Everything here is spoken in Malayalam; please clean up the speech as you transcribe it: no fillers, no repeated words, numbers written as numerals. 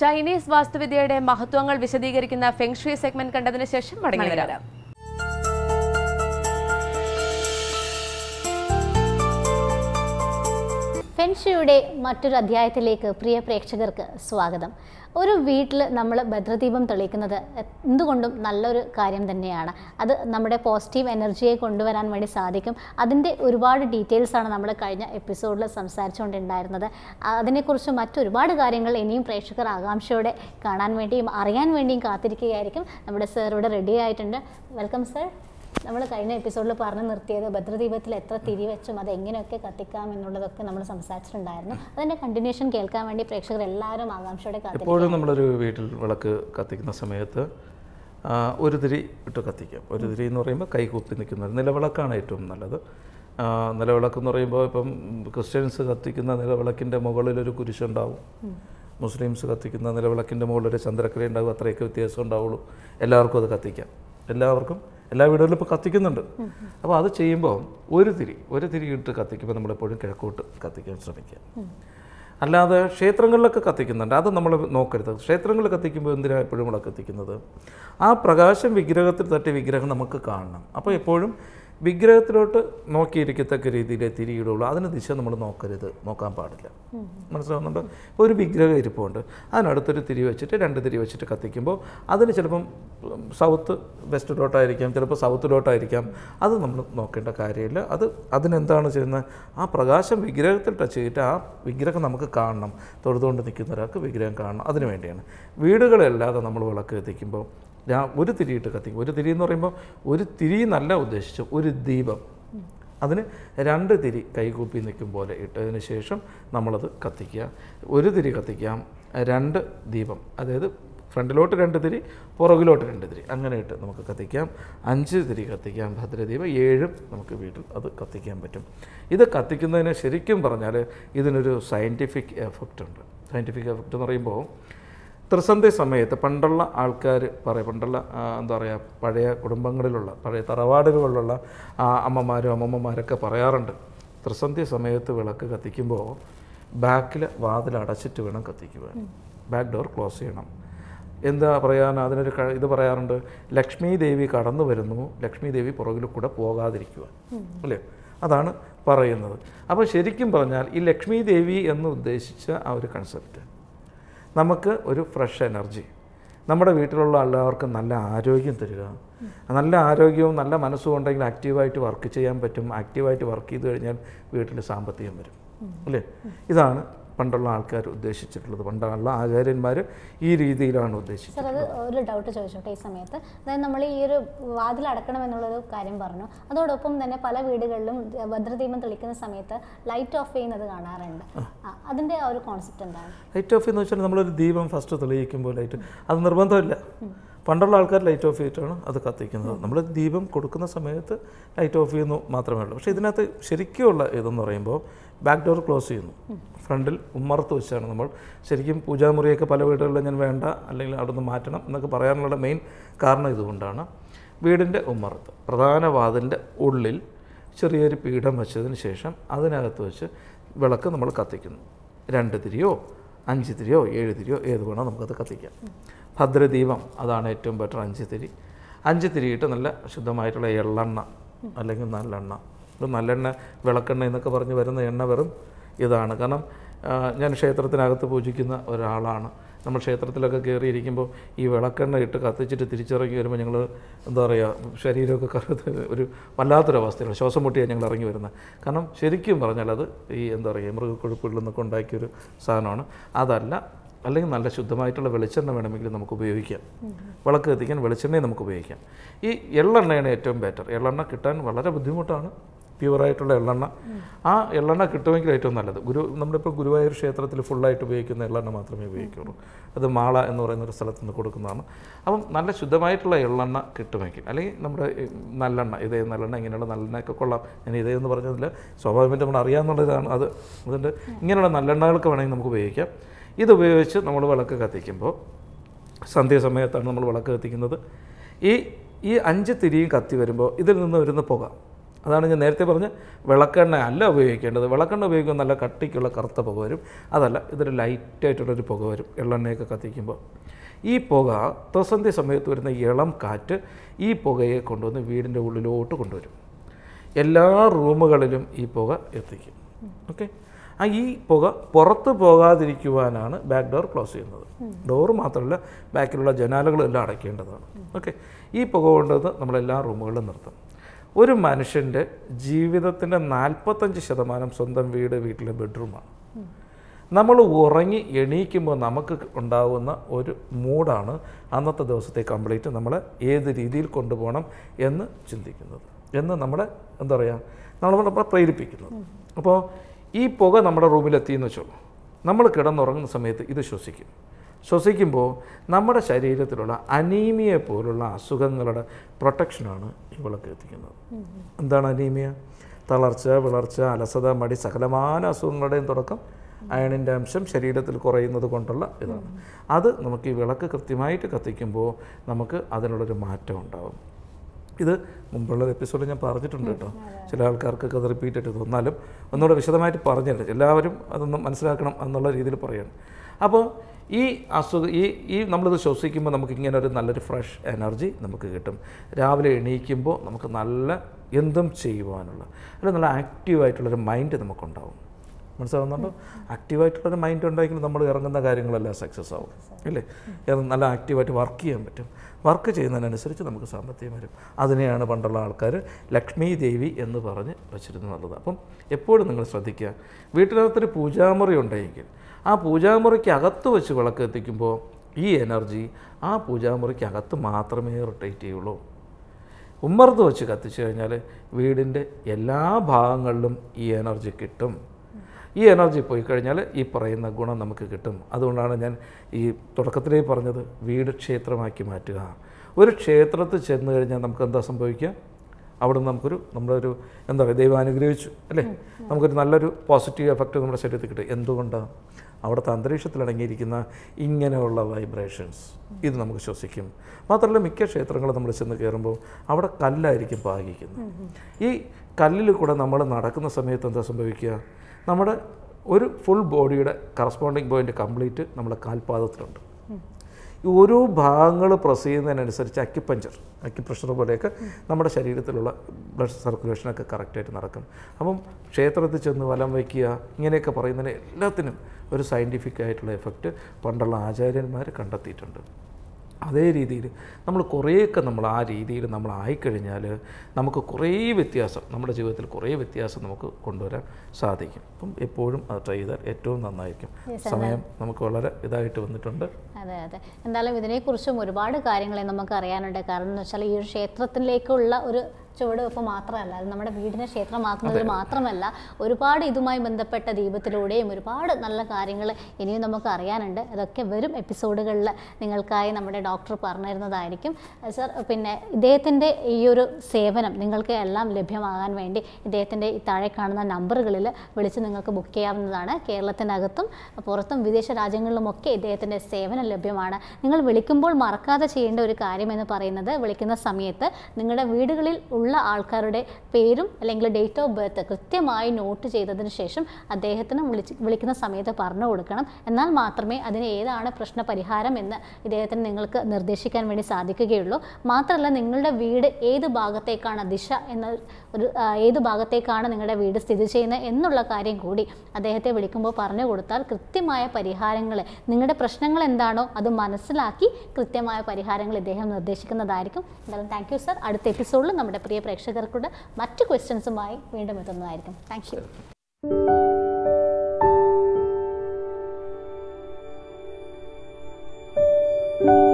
ചൈനീസ് വാസ്തുവിദ്യയുടെ മഹത്വങ്ങൾ വിശദീകരിക്കുന്ന ഫെങ്ഷുയി സെഗ്മെന്റ് കണ്ടതിന് ശേഷം മടങ്ങി വരാം. ഫെങ്ഷുയിയുടെ മറ്റൊരു അധ്യായത്തിലേക്ക് പ്രിയ പ്രേക്ഷകർക്ക് സ്വാഗതം. ഒരു വീട്ടിൽ നമ്മൾ ഭദ്രദീപം തെളിയിക്കുന്നത് എന്തുകൊണ്ടും നല്ലൊരു കാര്യം തന്നെയാണ്. അത് നമ്മുടെ പോസിറ്റീവ് എനർജിയെ കൊണ്ടുവരാൻ വേണ്ടി സാധിക്കും. അതിൻ്റെ ഒരുപാട് ഡീറ്റെയിൽസാണ് നമ്മൾ കഴിഞ്ഞ എപ്പിസോഡിൽ സംസാരിച്ചുകൊണ്ടുണ്ടായിരുന്നത്. അതിനെക്കുറിച്ച് മറ്റൊരുപാട് കാര്യങ്ങൾ ഇനിയും പ്രേക്ഷകർ ആകാംക്ഷയോടെ കാണാൻ വേണ്ടിയും അറിയാൻ വേണ്ടിയും കാത്തിരിക്കുകയായിരിക്കും. നമ്മുടെ സർ ഇവിടെ റെഡി ആയിട്ടുണ്ട്. Welcome sir. നമ്മൾ കഴിഞ്ഞ എപ്പിസോഡിൽ പറഞ്ഞു നിർത്തിയത് ഭദ്രദീപത്തിൽ എത്ര തിരി വെച്ചും അത് എങ്ങനെയൊക്കെ കത്തിക്കാം എന്നുള്ളതൊക്കെ നമ്മൾ സംസാരിച്ചിട്ടുണ്ടായിരുന്നു. അതിൻ്റെ കണ്ടിന്യൂഷൻ കേൾക്കാൻ വേണ്ടി പ്രേക്ഷകർ എല്ലാവരും ആകാംക്ഷയോടെ കാത്തിരിക്കും. എപ്പോഴും നമ്മളൊരു വീട്ടിൽ വിളക്ക് കത്തിക്കുന്ന സമയത്ത് ഒരു തിരി ഇട്ട് കത്തിക്കാം. ഒരു തിരി എന്ന് പറയുമ്പോൾ കൈകൂപ്പി നിൽക്കുന്നത് നിലവിളക്കാണ് ഏറ്റവും നല്ലത്. നിലവിളക്ക് എന്ന് പറയുമ്പോൾ ഇപ്പം ക്രിസ്ത്യൻസ് കത്തിക്കുന്ന നിലവിളക്കിൻ്റെ മുകളിലൊരു കുരിശുണ്ടാവും, മുസ്ലിംസ് കത്തിക്കുന്ന നിലവിളക്കിൻ്റെ മുകളിലൊരു ചന്ദ്രക്കല ഉണ്ടാവും. അത്രയൊക്കെ വ്യത്യാസം ഉണ്ടാവുള്ളൂ. എല്ലാവർക്കും അത് കത്തിക്കാം. എല്ലാ വീടുകളിലും ഇപ്പോൾ കത്തിക്കുന്നുണ്ട്. അപ്പോൾ അത് ചെയ്യുമ്പോൾ ഒരു തിരി ഇട്ട് കത്തിക്കുമ്പോൾ നമ്മളെപ്പോഴും കിഴക്കോട്ട് കത്തിക്കാൻ ശ്രമിക്കുക. അല്ലാതെ ക്ഷേത്രങ്ങളിലൊക്കെ കത്തിക്കുന്നുണ്ട്, അത് നമ്മൾ നോക്കരുത്. ക്ഷേത്രങ്ങളിൽ കത്തിക്കുമ്പോൾ എന്തിനാണ് എപ്പോഴും വിളക്ക് കത്തിക്കുന്നത്? ആ പ്രകാശം വിഗ്രഹത്തിൽ തട്ടി വിഗ്രഹം നമുക്ക് കാണണം. അപ്പോൾ എപ്പോഴും വിഗ്രഹത്തിലോട്ട് നോക്കിയിരിക്കത്തക്ക രീതിയിലേ തിരിയിടുള്ളൂ. അതിന് ദിശ നമ്മൾ നോക്കാൻ പാടില്ല. മനസ്സിലാവുന്നുണ്ട്? ഇപ്പോൾ ഒരു വിഗ്രഹം ഇരിപ്പുണ്ട്, അതിനടുത്തൊരു തിരി വെച്ചിട്ട് 2 തിരി വെച്ചിട്ട് കത്തിക്കുമ്പോൾ അതിന് ചിലപ്പം സൗത്ത് വെസ്റ്റിലോട്ടായിരിക്കാം, ചിലപ്പോൾ സൗത്തിലോട്ടായിരിക്കാം. അത് നമ്മൾ നോക്കേണ്ട കാര്യമില്ല. അതിനെന്താണ് ചെയ്യുന്നത്? ആ പ്രകാശം വിഗ്രഹത്തിൽ ടച്ച് ചെയ്തിട്ട് ആ വിഗ്രഹം നമുക്ക് കാണണം. തൊഴുതുകൊണ്ട് നിൽക്കുന്ന ഒരാൾക്ക് വിഗ്രഹം കാണണം. അതിനു വേണ്ടിയാണ്. വീടുകളല്ലാതെ നമ്മൾ വിളക്ക് കത്തിക്കുമ്പോൾ ഒരു തിരിയിട്ട് കത്തിക്കും. ഒരു തിരി എന്ന് പറയുമ്പോൾ ഒരു തിരി നല്ല ഉദ്ദേശിച്ചു ഒരു ദീപം, അതിന് 2 തിരി കൈകൂപ്പി നിൽക്കും പോലെ ഇട്ടതിന് ശേഷം നമ്മളത് കത്തിക്കുക. ഒരു തിരി കത്തിക്കാം, 2 ദീപം, അതായത് ഫ്രണ്ടിലോട്ട് 2 തിരി, പുറകിലോട്ട് 2 തിരി, അങ്ങനെ ഇട്ട് നമുക്ക് കത്തിക്കാം. 5 തിരി കത്തിക്കാം ഭദ്രദീപം. 7 നമുക്ക് വീട്ടിൽ അത് കത്തിക്കാൻ പറ്റും. ഇത് കത്തിക്കുന്നതിന് ശരിക്കും പറഞ്ഞാൽ ഇതിനൊരു സയൻറ്റിഫിക് എഫക്റ്റ് ഉണ്ട്. സയൻറ്റിഫിക് എഫക്റ്റ് എന്ന് പറയുമ്പോൾ ത്രിസന്ധ്യ സമയത്ത് പണ്ടുള്ള ആൾക്കാർ പണ്ടുള്ള എന്താ പറയുക, പഴയ കുടുംബങ്ങളിലുള്ള പഴയ തറവാടുകളിലുള്ള അമ്മമാരും അമ്മമ്മമാരൊക്കെ പറയാറുണ്ട്, ത്രിസന്ധ്യ സമയത്ത് വിളക്ക് കത്തിക്കുമ്പോൾ ബാക്കിൽ വാതിൽ അടച്ചിട്ട് വേണം കത്തിക്കുവാൻ. ബാക്ക് ഡോർ ക്ലോസ് ചെയ്യണം. എന്താ പറയാൻ അതിനൊരു ഇത് പറയാറുണ്ട്, ലക്ഷ്മി ദേവി കടന്നു വരുന്നു, ലക്ഷ്മി ദേവി പുറകിൽ കൂടെ പോകാതിരിക്കുവാൻ, അല്ലേ? അതാണ് പറയുന്നത്. അപ്പോൾ ശരിക്കും പറഞ്ഞാൽ ഈ ലക്ഷ്മി ദേവി എന്ന് ഉദ്ദേശിച്ച ആ ഒരു കൺസെപ്റ്റ് നമുക്ക് ഒരു ഫ്രഷ് എനർജി, നമ്മുടെ വീട്ടിലുള്ള എല്ലാവർക്കും നല്ല ആരോഗ്യം തരിക. നല്ല ആരോഗ്യവും നല്ല മനസ്സും ഉണ്ടെങ്കിൽ ആക്റ്റീവായിട്ട് വർക്ക് ചെയ്യാൻ പറ്റും. ആക്റ്റീവായിട്ട് വർക്ക് ചെയ്ത് കഴിഞ്ഞാൽ വീട്ടിൽ സാമ്പത്തികം വരും, അല്ലേ? ഇതാണ് പണ്ടുള്ള ആൾക്കാർ ഉദ്ദേശിച്ചിട്ടുള്ളത്. പണ്ടുള്ള ആചാര്യന്മാർ ഈ രീതിയിലാണ് ഉദ്ദേശിച്ചത്. അത് ഒരു ഡൗട്ട് ചോദിച്ചോട്ടെ ഈ സമയത്ത്. അതായത് നമ്മൾ ഈ ഒരു വാതിൽ അടക്കണം എന്നുള്ളൊരു കാര്യം പറഞ്ഞു. അതോടൊപ്പം തന്നെ പല വീടുകളിലും ഭദ്രദീപം തെളിക്കുന്ന സമയത്ത് ലൈറ്റ് ഓഫ് ചെയ്യുന്നത് കാണാറുണ്ട്. അതിൻ്റെ ആ ഒരു കോൺസെപ്റ്റ് എന്താണ്? ലൈറ്റ് ഓഫ് എന്ന് വെച്ചാൽ നമ്മളൊരു ദീപം ഫസ്റ്റ് തെളിയിക്കുമ്പോൾ ലൈറ്റ്, അത് നിർബന്ധമില്ല. പണ്ടുള്ള ആൾക്കാർ ലൈറ്റ് ഓഫ് ചെയ്തിട്ടാണ് അത് കത്തിക്കുന്നത്. നമ്മൾ ദീപം കൊടുക്കുന്ന സമയത്ത് ലൈറ്റ് ഓഫ് ചെയ്യുന്നു മാത്രമേ ഉള്ളൂ. പക്ഷേ ഇതിനകത്ത് ശരിക്കുമുള്ള ഇതെന്ന് പറയുമ്പോൾ ബാക്ക് ഡോർ ക്ലോസ് ചെയ്യുന്നു. ഫ്രണ്ടിൽ ഉമ്മറത്ത് വെച്ചാണ് നമ്മൾ ശരിക്കും പൂജാമുറിയൊക്കെ പല വീടുകളിലും ഞാൻ വേണ്ട, അല്ലെങ്കിൽ അവിടെ നിന്ന് മാറ്റണം എന്നൊക്കെ പറയാനുള്ള മെയിൻ കാരണം ഇതുകൊണ്ടാണ്. വീടിൻ്റെ ഉമ്മറത്ത് പ്രധാന വാതിലിൻ്റെ ഉള്ളിൽ ചെറിയൊരു പീഠം വെച്ചതിന് ശേഷം അതിനകത്ത് വെച്ച് വിളക്ക് നമ്മൾ കത്തിക്കുന്നു. 2 തിരിയോ 5 തിരിയോ 7 തിരിയോ ഏത് വേണോ നമുക്കത് കത്തിക്കാം. ഭദ്രദീപം അതാണ് ഏറ്റവും ബെറ്റർ. 5 തിരിയിട്ട് നല്ല ശുദ്ധമായിട്ടുള്ള എള്ളെണ്ണ അല്ലെങ്കിൽ നല്ലെണ്ണ, നല്ലെണ്ണ വിളക്കെണ്ണ എന്നൊക്കെ പറഞ്ഞ് വരുന്ന എണ്ണ വെറും ഇതാണ്. കാരണം ഞാൻ ക്ഷേത്രത്തിനകത്ത് പൂജിക്കുന്ന ഒരാളാണ്. നമ്മൾ ക്ഷേത്രത്തിലൊക്കെ കയറിയിരിക്കുമ്പോൾ ഈ വിളക്കെണ്ണ ഇട്ട് കത്തിച്ചിട്ട് തിരിച്ചിറങ്ങി വരുമ്പോൾ ഞങ്ങൾ എന്താ പറയുക, ശരീരമൊക്കെ കറുത്ത് ഒരു വല്ലാത്തൊരവസ്ഥയാണ്, ശ്വാസം മുട്ടിയാണ് ഞങ്ങൾ ഇറങ്ങി വരുന്നത്. കാരണം ശരിക്കും പറഞ്ഞാൽ അത് ഈ എന്താ പറയുക മൃഗക്കൊഴുപ്പുകളിൽ നിന്നൊക്കെ ഉണ്ടാക്കിയൊരു സാധനമാണ്. അതല്ല, അല്ലെങ്കിൽ നല്ല ശുദ്ധമായിട്ടുള്ള വെളിച്ചെണ്ണ വേണമെങ്കിൽ നമുക്ക് ഉപയോഗിക്കാം. വിളക്ക് കത്തിക്കാൻ വെളിച്ചെണ്ണയും നമുക്ക് ഉപയോഗിക്കാം. ഈ എള്ളെണ്ണയാണ് ഏറ്റവും ബെറ്റർ. എള്ളെണ്ണ കിട്ടാൻ വളരെ ബുദ്ധിമുട്ടാണ്, പ്യുവറായിട്ടുള്ള എള്ളെണ്ണ. ആ എള്ളെണ്ണ കിട്ടുമെങ്കിൽ ഏറ്റവും നല്ലത്. നമ്മളിപ്പോൾ ഗുരുവായൂർ ക്ഷേത്രത്തിൽ ഫുള്ളായിട്ട് ഉപയോഗിക്കുന്ന എള്ളെണ്ണ മാത്രമേ ഉപയോഗിക്കുള്ളൂ. അത് മാള എന്ന് പറയുന്നൊരു സ്ഥലത്ത് നിന്ന് കൊടുക്കുന്നതാണ്. അപ്പം നല്ല ശുദ്ധമായിട്ടുള്ള എള്ളെണ്ണ കിട്ടുമെങ്കിൽ, അല്ലെങ്കിൽ നമ്മുടെ നല്ലെണ്ണ, ഇതേ നല്ലെണ്ണ, ഇങ്ങനെയുള്ള നല്ലെണ്ണയൊക്കെ കൊള്ളാം. ഞാൻ ഇതേന്ന് പറഞ്ഞതിൽ സ്വാഭാവികമായിട്ട് നമ്മൾ അറിയാമെന്നുള്ളതാണ്. അതുകൊണ്ട് ഇങ്ങനെയുള്ള നല്ലെണ്ണകൾക്ക് വേണമെങ്കിൽ നമുക്ക് ഉപയോഗിക്കാം. ഇതുപയോഗിച്ച് നമ്മൾ വിളക്ക് കത്തിക്കുമ്പോൾ സന്ധ്യാസമയത്താണ് നമ്മൾ വിളക്ക് കത്തിക്കുന്നത്. ഈ 5 തിരിയും കത്തി വരുമ്പോൾ ഇതിൽ നിന്ന് വരുന്ന പുക അതാണ് ഞാൻ നേരത്തെ പറഞ്ഞ വിളക്കെണ്ണ അല്ല ഉപയോഗിക്കേണ്ടത്. വിളക്കെണ്ണ ഉപയോഗിക്കുമ്പോൾ നല്ല കട്ടിക്കുള്ള കറുത്ത പുക വരും. അതല്ല, ഇതൊരു ലൈറ്റായിട്ടുള്ളൊരു പുക വരും എള്ളെണ്ണയൊക്കെ കത്തിക്കുമ്പോൾ. ഈ പുക ത്രിസന്ധി സമയത്ത് വരുന്ന ഇളം കാറ്റ് ഈ പുകയെ കൊണ്ടുവന്ന് വീടിൻ്റെ ഉള്ളിലോട്ട് കൊണ്ടുവരും. എല്ലാ റൂമുകളിലും ഈ പുക എത്തിക്കും. ഓക്കെ, ഈ പുക പുറത്ത് പോകാതിരിക്കുവാനാണ് ബാക്ക് ഡോർ ക്ലോസ് ചെയ്യുന്നത്. ഡോറ് മാത്രമല്ല, ബാക്കിലുള്ള ജനാലകളെല്ലാം അടയ്ക്കേണ്ടതാണ്. ഓക്കെ, ഈ പുക കൊണ്ടുവന്ന് നമ്മളെല്ലാ റൂമുകളിലും നിർത്തും. ഒരു മനുഷ്യൻ്റെ ജീവിതത്തിൻ്റെ 45% സ്വന്തം വീട്ടിലെ ബെഡ്റൂമാണ്. നമ്മൾ ഉറങ്ങി എണീക്കുമ്പോൾ നമുക്ക് ഉണ്ടാകുന്ന ഒരു മൂഡാണ് അന്നത്തെ ദിവസത്തെ കംപ്ലീറ്റ് നമ്മളെ ഏത് രീതിയിൽ കൊണ്ടുപോകണം എന്ന് ചിന്തിക്കുന്നത്, എന്ന് നമ്മളെ എന്താ പറയുക, നമ്മളെ പ്രേരിപ്പിക്കുന്നത്. അപ്പോൾ ഈ പുക നമ്മുടെ റൂമിലെത്തിയെന്ന് വെച്ചോളൂ. നമ്മൾ കിടന്നുറങ്ങുന്ന സമയത്ത് ഇത് ശ്വസിക്കുമ്പോൾ നമ്മുടെ ശരീരത്തിലുള്ള അനീമിയ പോലുള്ള അസുഖങ്ങളുടെ പ്രൊട്ടക്ഷനാണ് ഈ വിളക്ക് എത്തിക്കുന്നത്. എന്താണ് അനീമിയ? തളർച്ച, വിളർച്ച, അലസത, മടി, സകലമാന അസുഖങ്ങളുടെയും തുടക്കം അയണിൻ്റെ അംശം ശരീരത്തിൽ കുറയുന്നത് കൊണ്ടുള്ള ഇതാണ്. അത് നമുക്ക് ഈ വിളക്ക് കൃത്യമായിട്ട് കത്തിക്കുമ്പോൾ നമുക്ക് അതിനുള്ളൊരു മാറ്റം ഉണ്ടാകും. ഇത് മുമ്പുള്ള എപ്പിസോഡിൽ ഞാൻ പറഞ്ഞിട്ടുണ്ട് കേട്ടോ. ചില ആൾക്കാർക്കൊക്കെ അത് റിപ്പീറ്റ് ആയിട്ട് തോന്നാലും ഒന്നുകൂടെ വിശദമായിട്ട് പറഞ്ഞിട്ടുണ്ട്. എല്ലാവരും അതൊന്നും മനസ്സിലാക്കണം എന്നുള്ള രീതിയിൽ പറയണം. അപ്പോൾ ഈ നമ്മളിത് ശ്വസിക്കുമ്പോൾ നമുക്ക് ഇങ്ങനെ ഒരു നല്ലൊരു ഫ്രഷ് എനർജി നമുക്ക് കിട്ടും. രാവിലെ എണീക്കുമ്പോൾ നമുക്ക് നല്ല എന്തും ചെയ്യുവാനുള്ള നല്ല ആക്റ്റീവായിട്ടുള്ളൊരു മൈൻഡ് നമുക്കുണ്ടാവും. മനസ്സിലാവുന്നുണ്ടോ? ആക്റ്റീവായിട്ടുള്ളൊരു മൈൻഡ് ഉണ്ടെങ്കിൽ നമ്മൾ ഇറങ്ങുന്ന കാര്യങ്ങളെല്ലാം സക്സസ് ആവും, ഇല്ലേ? നല്ല ആക്റ്റീവായിട്ട് വർക്ക് ചെയ്യാൻ പറ്റും. വർക്ക് ചെയ്യുന്നതിനനുസരിച്ച് നമുക്ക് സാമ്പത്തികം വരും. അതിനെയാണ് പണ്ടുള്ള ആൾക്കാർ ലക്ഷ്മി ദേവി എന്ന് പറഞ്ഞ് വച്ചിരുന്നുള്ളത്. അപ്പം എപ്പോഴും നിങ്ങൾ ശ്രദ്ധിക്കുക, വീട്ടിനകത്തൊരു പൂജാമുറി ഉണ്ടെങ്കിൽ ആ പൂജാമുറിക്ക് അകത്ത് വെച്ച് വിളക്ക് എത്തിക്കുമ്പോൾ ഈ എനർജി ആ പൂജാമുറിക്ക് അകത്ത് മാത്രമേ റൊട്ടേറ്റ് ചെയ്യുള്ളൂ. ഉമ്മർത്ത് വെച്ച് കത്തിച്ചു കഴിഞ്ഞാൽ വീടിൻ്റെ എല്ലാ ഭാഗങ്ങളിലും ഈ എനർജി കിട്ടും. ഈ എനർജി പോയി കഴിഞ്ഞാൽ ഈ പറയുന്ന ഗുണം നമുക്ക് കിട്ടും. അതുകൊണ്ടാണ് ഞാൻ ഈ തുടക്കത്തിലേ പറഞ്ഞത് വീട് ക്ഷേത്രമാക്കി മാറ്റുക. ഒരു ക്ഷേത്രത്തിൽ ചെന്ന് കഴിഞ്ഞാൽ നമുക്ക് എന്താ സംഭവിക്കുക? അവിടെ നിന്ന് നമ്മളൊരു എന്താ പറയുക, ദൈവം അനുഗ്രഹിച്ചു അല്ലേ, നമുക്കൊരു നല്ലൊരു പോസിറ്റീവ് എഫക്റ്റ് നമ്മുടെ ശരീരത്തിൽ കിട്ടും. എന്തുകൊണ്ടാണ്? അവിടുത്തെ അന്തരീക്ഷത്തിൽ അടങ്ങിയിരിക്കുന്ന ഇങ്ങനെയുള്ള വൈബ്രേഷൻസ് ഇത് നമുക്ക് ശ്വസിക്കും. മാത്രമല്ല, മിക്ക ക്ഷേത്രങ്ങളും നമ്മൾ ചെന്ന് കയറുമ്പോൾ അവിടെ കല്ലായിരിക്കും പാകിക്കുന്നത്. ഈ കല്ലിൽ കൂടെ നമ്മൾ നടക്കുന്ന സമയത്ത് എന്താ സംഭവിക്കുക? നമ്മുടെ ഒരു ഫുൾ ബോഡിയുടെ കറസ്പോണ്ടിങ് പോയിൻ്റ് കംപ്ലീറ്റ് നമ്മുടെ കാൽപാദത്തിലുണ്ട്. ഈ ഓരോ ഭാഗങ്ങൾ പ്രസ് ചെയ്യുന്നതിനനുസരിച്ച് അക്യുപ്രഷർ പോലെയൊക്കെ നമ്മുടെ ശരീരത്തിലുള്ള ബ്ലഡ് സർക്കുലേഷനൊക്കെ കറക്റ്റായിട്ട് നടക്കും. അപ്പം ക്ഷേത്രത്തിൽ ചെന്ന് വലം വയ്ക്കുക ഇങ്ങനെയൊക്കെ പറയുന്നതിന് എല്ലാത്തിനും ഒരു സയൻറ്റിഫിക് ആയിട്ടുള്ള എഫക്റ്റ് പണ്ടുള്ള ആചാര്യന്മാർ കണ്ടെത്തിയിട്ടുണ്ട്. അതേ രീതിയിൽ നമ്മൾ കുറേയൊക്കെ നമ്മൾ ആ രീതിയിൽ നമ്മൾ ആയിക്കഴിഞ്ഞാൽ നമുക്ക് കുറേ വ്യത്യാസം നമ്മുടെ ജീവിതത്തിൽ കുറേ വ്യത്യാസം നമുക്ക് കൊണ്ടുവരാൻ സാധിക്കും. അപ്പം എപ്പോഴും അത് ട്രൈ ചെയ്താൽ ഏറ്റവും നന്നായിരിക്കും. സമയം നമുക്ക് വളരെ ഇതായിട്ട് വന്നിട്ടുണ്ട്. അതെ അതെ, എന്തായാലും ഇതിനെക്കുറിച്ചും ഒരുപാട് കാര്യങ്ങളെ നമുക്ക് അറിയാനുണ്ട്. കാരണം എന്ന് വെച്ചാൽ ഈ ഒരു ക്ഷേത്രത്തിലേക്കുള്ള ഒരു ചുവടുവെപ്പ് മാത്രമല്ല, അത് നമ്മുടെ വീടിനെ ക്ഷേത്രമാക്കുന്നത് മാത്രമല്ല, ഒരുപാട് ഇതുമായി ബന്ധപ്പെട്ട ദീപത്തിലൂടെയും ഒരുപാട് നല്ല കാര്യങ്ങൾ ഇനിയും നമുക്ക് അറിയാനുണ്ട്. അതൊക്കെ വരും എപ്പിസോഡുകളിൽ നിങ്ങൾക്കായി നമ്മുടെ ഡോക്ടർ പറഞ്ഞു തരുന്നതായിരിക്കും. സർ, പിന്നെ ഇദ്ദേഹത്തിൻ്റെ ഈ ഒരു സേവനം നിങ്ങൾക്ക് എല്ലാം ലഭ്യമാകാൻ വേണ്ടി ഇദ്ദേഹത്തിൻ്റെ ഈ താഴെ കാണുന്ന നമ്പറുകളിൽ വിളിച്ച് നിങ്ങൾക്ക് ബുക്ക് ചെയ്യാവുന്നതാണ്. കേരളത്തിനകത്തും പുറത്തും വിദേശ രാജ്യങ്ങളിലുമൊക്കെ ഇദ്ദേഹത്തിൻ്റെ സേവനം ലഭ്യമാണ്. നിങ്ങൾ വിളിക്കുമ്പോൾ മറക്കാതെ ചെയ്യേണ്ട ഒരു കാര്യമെന്ന് പറയുന്നത്, വിളിക്കുന്ന സമയത്ത് നിങ്ങളുടെ വീടുകളിൽ ഉള്ള ആൾക്കാരുടെ പേരും അല്ലെങ്കിൽ ഡേറ്റ് ഓഫ് ബർത്ത് കൃത്യമായി നോട്ട് ചെയ്തതിന് ശേഷം അദ്ദേഹത്തിന് വിളിക്കുന്ന സമയത്ത് പറഞ്ഞു കൊടുക്കണം. എന്നാൽ മാത്രമേ അതിന് ഏതാണ് പ്രശ്ന പരിഹാരം എന്ന് ഇദ്ദേഹത്തിന് നിങ്ങൾക്ക് നിർദ്ദേശിക്കാൻ വേണ്ടി സാധിക്കുകയുള്ളൂ. മാത്രമല്ല, നിങ്ങളുടെ വീട് ഏത് ഭാഗത്തേക്കാണ് ദിശ എന്ന ഒരു ഏത് ഭാഗത്തേക്കാണ് നിങ്ങളുടെ വീട് സ്ഥിതി ചെയ്യുന്നത് എന്നുള്ള കാര്യം കൂടി അദ്ദേഹത്തെ വിളിക്കുമ്പോൾ പറഞ്ഞു കൊടുത്താൽ കൃത്യമായ പരിഹാരങ്ങൾ, നിങ്ങളുടെ പ്രശ്നങ്ങൾ എന്താണോ അത് മനസ്സിലാക്കി കൃത്യമായ പരിഹാരങ്ങൾ ഇദ്ദേഹം നിർദ്ദേശിക്കുന്നതായിരിക്കും. എന്തായാലും താങ്ക് യു സർ. അടുത്ത എപ്പിസോഡിൽ നമ്മുടെ പ്രിയ പ്രേക്ഷകർക്കൂടെ മറ്റു ക്വസ്റ്റ്യൻസുമായി വീണ്ടും എത്തുന്നതായിരിക്കും. Thank you.